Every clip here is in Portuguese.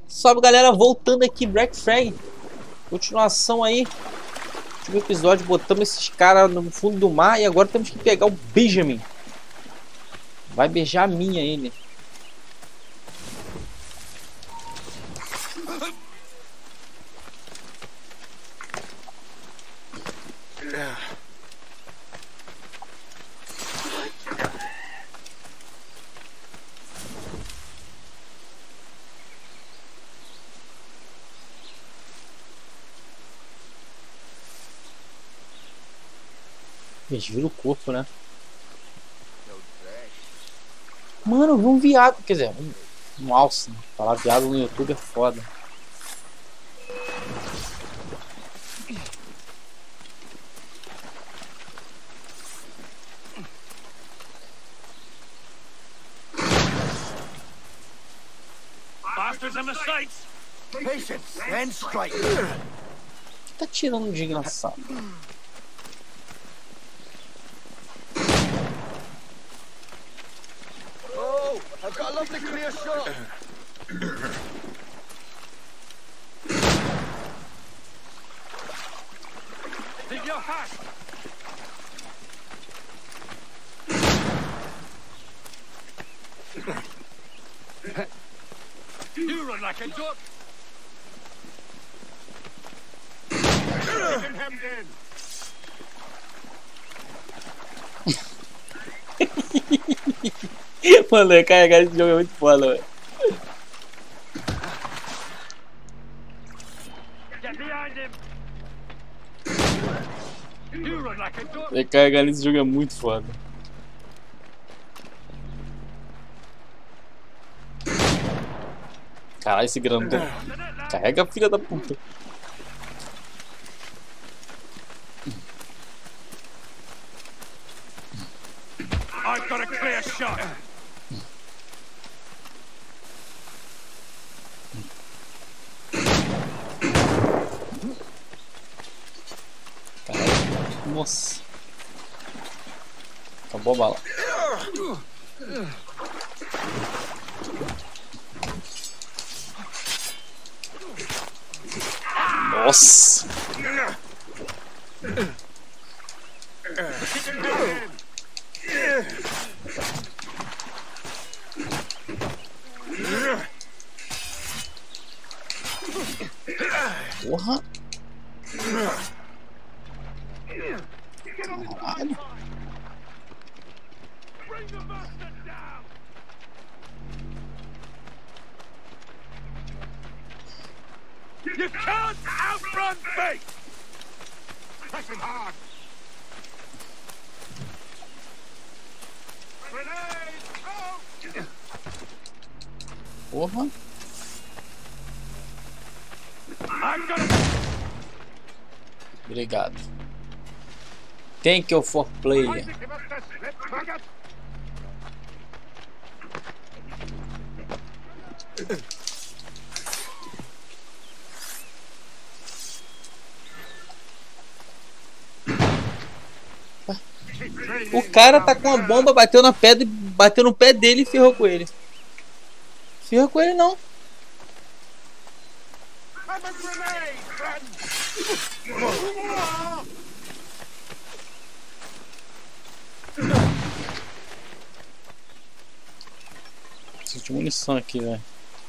Salve galera, voltando aqui, Black Flag. Continuação aí. Último episódio, botamos esses caras no fundo do mar. E agora temos que pegar o Benjamin. Vai beijar a minha ele. Eles viram o corpo, né? Mano, eu vi um viado. Quer dizer, um alce. Falar viado no YouTube é foda. Bastards and mistakes. Patience and strike. Tá tirando de engraçado. Oh, I've got a lovely clear shot. Take your hat. You run like a duck. Keeping hemmed in. Mano, carregar esse jogo é muito foda, velho. Get behind him. You run like a duck. Carregar nesse jogo é muito foda. Caralho, esse grandão. Carrega a filha da puta. I've got a clear shot. Caralho. Nossa. Acabou a bala. Nossa. Porra. Caralho. Bring the bastard down. You can't outrun fate. Press him hard. Grenade out. Porra. I've got a Obrigado. Thank you for player. give us the slip, maggot. O cara tá com a bomba, bateu na pedra, bateu no pé dele e ferrou com ele. Ferrou com ele não. I'm a grenade, friend. Preciso de munição aqui, velho.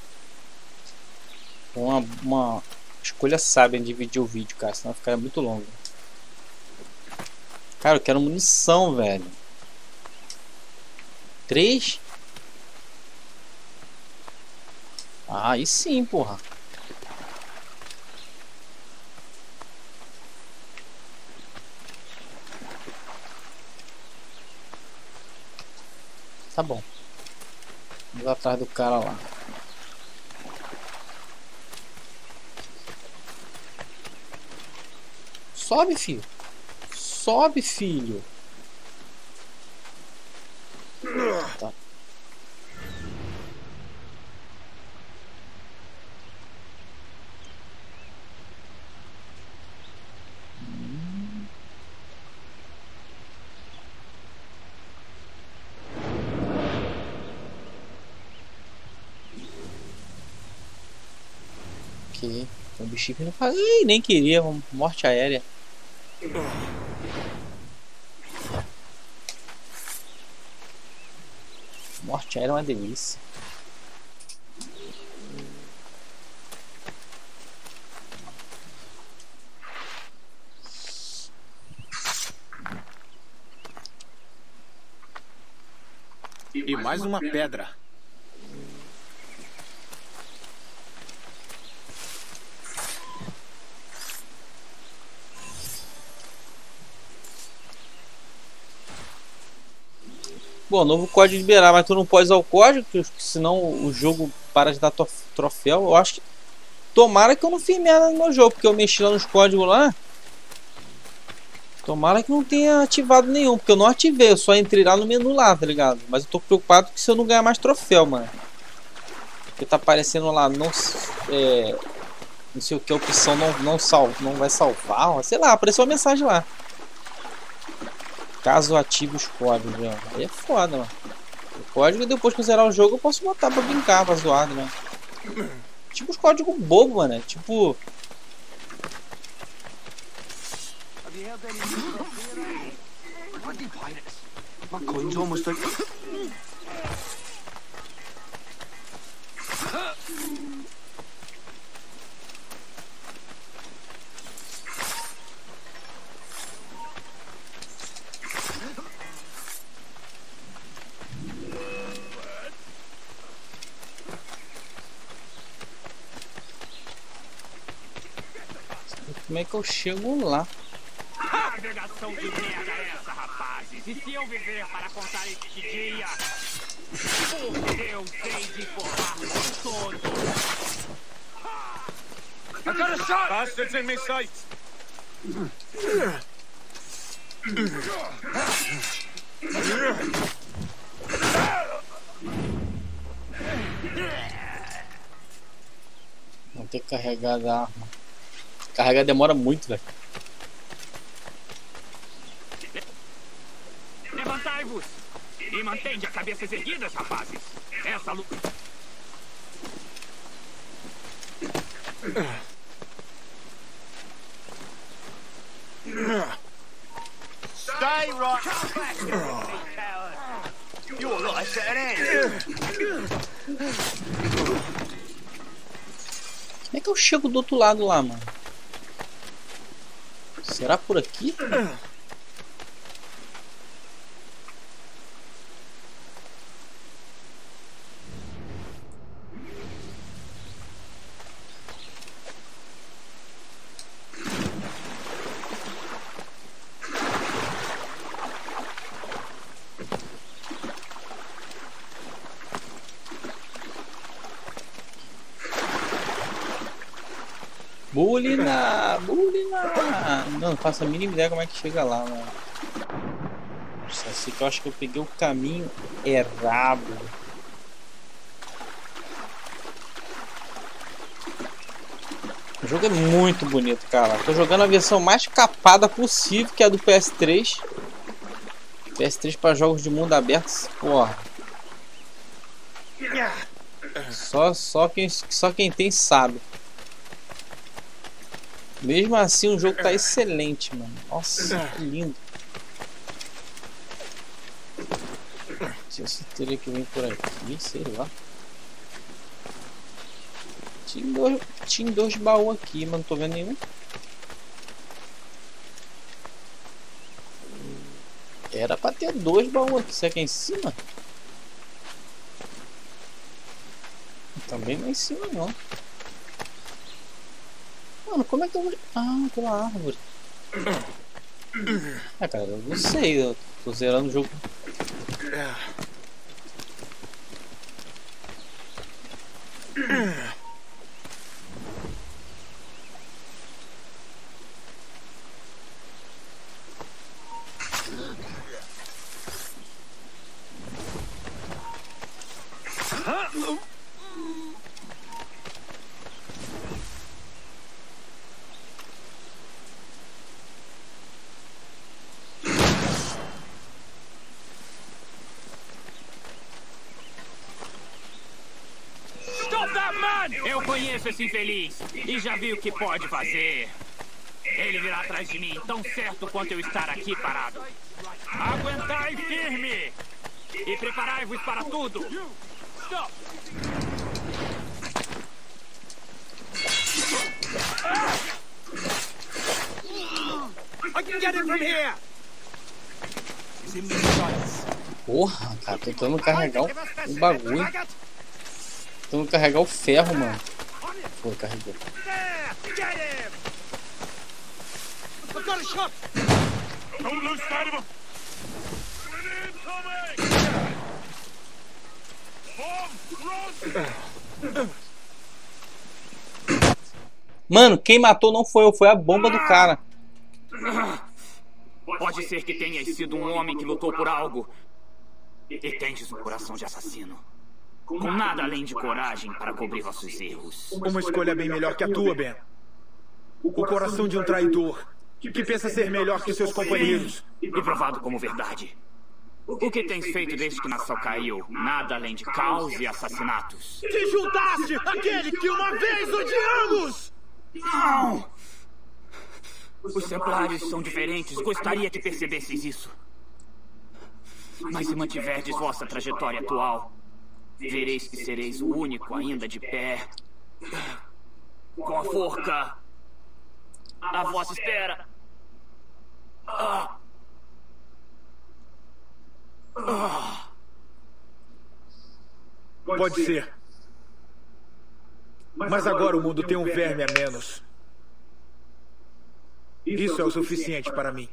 Foi uma escolha sábia em dividir o vídeo, cara, senão vai ficar muito longo. Cara, eu quero munição, velho. 3? Ah, aí sim, porra. Tá bom. Vamos atrás do cara lá. Sobe, filho. Sobe, filho. Tá. Ok. O bichinho não faz. Ih, nem queria. Morte aérea. Morte aérea é uma delícia. E mais uma pedra. Bom, novo código liberar, mas tu não pode usar o código, senão o jogo para de dar troféu. Eu acho que. Tomara que eu não fiz merda no meu jogo, porque eu mexi lá nos códigos lá. Tomara que não tenha ativado nenhum, porque eu não ativei, eu só entrei lá no menu lá, tá ligado? Mas eu tô preocupado que se eu não ganhar mais troféu, mano. Porque tá aparecendo lá, não sei o que, a opção não vai salvar, sei lá, apareceu uma mensagem lá. Caso ative os códigos, né? Aí é foda, mano. O código, depois que eu zerar o jogo, eu posso botar pra brincar, pra zoar, né? Tipo os códigos bobos, mano. É tipo. My coin's almost like... Como é que eu chego lá? Navegação de merda é essa, rapazes? E se eu viver para contar este dia? Porque eu sei de informar todos. I got a shot! Bastards in my sights! Vou ter que carregar a arma. Carregar demora muito, velho. Levantai-vos! E mantende as cabeças erguidas, rapazes! Essa luta... Stay right... You're like setting Como é que eu chego do outro lado lá, mano? Será por aqui? Bulina! Bulina! Não faço a mínima ideia como é que chega lá, mano. Só sei que eu acho que eu peguei o caminho errado. O jogo é muito bonito, cara. Tô jogando a versão mais capada possível, que é a do PS3. PS3 para jogos de mundo aberto, porra. Só quem tem sabe. Mesmo assim o jogo tá excelente, mano. Nossa, que lindo. Não sei se teria que vir por aqui, sei lá. Tinha dois baús aqui, mas não tô vendo nenhum. Era pra ter dois baús aqui. Será que é em cima? Também não é em cima, não. Mano, como é que eu vou... Ah, pela árvore. Ah, cara, eu não sei. Eu tô zerando o jogo. Stop that man! Conheço esse infeliz e já vi o que pode fazer. Ele virá atrás de mim tão certo quanto eu estar aqui parado. Aguentai firme! E preparai-vos para tudo! Stop! I can get him from here! Porra, cara, tô tentando carregar o bagulho. Tentando carregar o ferro, mano. Foi, carregou. Get him! I've got a shot! Don't lose sight of him. Mano, quem matou não foi eu, foi a bomba do cara. Pode ser que tenhas sido um homem que lutou por algo e tendes um coração de assassino. Com nada além de coragem para cobrir vossos erros. Uma escolha bem melhor que a tua, Ben. O coração de um traidor que pensa ser melhor que seus companheiros. E provado como verdade. O que tens feito desde que Nassau caiu? Nada além de caos e assassinatos. Te juntaste àquele que uma vez odiamos! Não! Os Templários são diferentes. Gostaria que percebesseis isso. Mas se mantiverdes vossa trajetória atual, vereis que sereis o único ainda de pé. Com a forca à vossa espera. Pode ser. Mas agora o mundo tem um verme a menos. Isso é o suficiente para mim.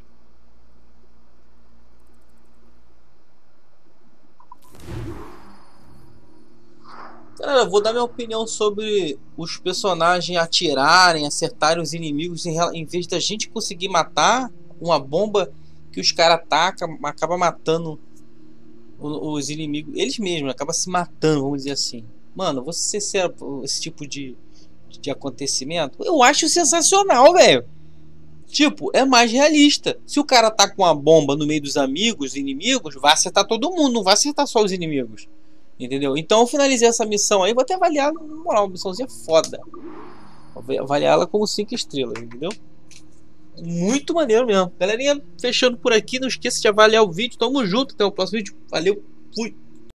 Galera, eu vou dar minha opinião sobre os personagens atirarem, acertarem os inimigos em vez da gente conseguir matar uma bomba que os caras atacam, acaba matando os inimigos, eles mesmos, acaba se matando, vamos dizer assim. Mano, vou ser sincero, esse tipo de acontecimento, eu acho sensacional, velho. Tipo, é mais realista. Se o cara tá com uma bomba no meio dos amigos, inimigos, vai acertar todo mundo, não vai acertar só os inimigos. Entendeu? Então eu finalizei essa missão aí, vou até avaliar, na moral, uma missãozinha foda. Vou avaliar ela como 5 estrelas, entendeu? Muito maneiro mesmo. Galerinha, fechando por aqui, não esqueça de avaliar o vídeo. Tamo junto, até o próximo vídeo. Valeu, fui!